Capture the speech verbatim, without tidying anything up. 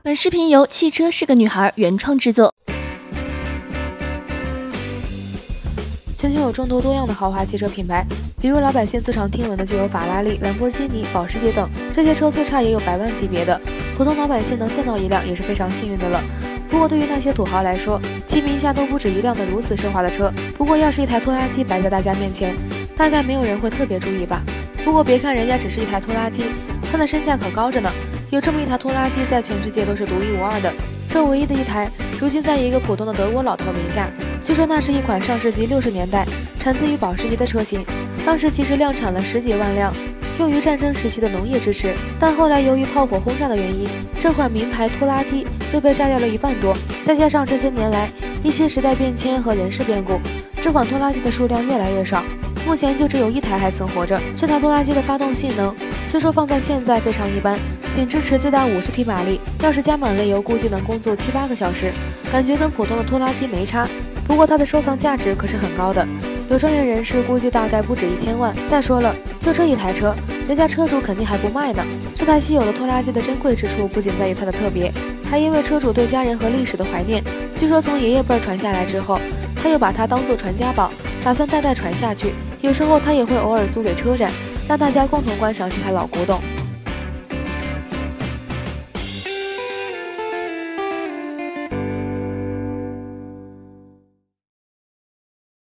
本视频由汽车是个女孩原创制作。 全球有众多多样的豪华汽车品牌，比如老百姓最常听闻的就有法拉利、兰博基尼、保时捷等，这些车最差也有百万级别的，普通老百姓能见到一辆也是非常幸运的了。不过对于那些土豪来说，其名下都不止一辆的如此奢华的车。不过要是一台拖拉机摆在大家面前，大概没有人会特别注意吧。不过别看人家只是一台拖拉机，它的身价可高着呢。有这么一台拖拉机在全世界都是独一无二的，这唯一的一台，如今在一个普通的德国老头名下。据说那是一款上世纪六十年代产自于保时捷的车型，当时其实量产了十几万辆，用于战争时期的农业支持。但后来由于炮火轰炸的原因，这款名牌拖拉机就被炸掉了一半多。再加上这些年来一些时代变迁和人事变故，这款拖拉机的数量越来越少。目前就只有一台还存活着。这台拖拉机的发动性能虽说放在现在非常一般，仅支持最大五十匹马力，要是加满了油，估计能工作七八个小时，感觉跟普通的拖拉机没差。不过它的收藏价值可是很高的，有专业人士估计大概不止一千万。再说了，就这一台车，人家车主肯定还不卖呢。这台稀有的拖拉机的珍贵之处不仅在于它的特别，还因为车主对家人和历史的怀念。据说从爷爷辈传下来之后，他又把它当作传家宝，打算代代传下去。有时候他也会偶尔租给车展，让大家共同观赏这台老古董。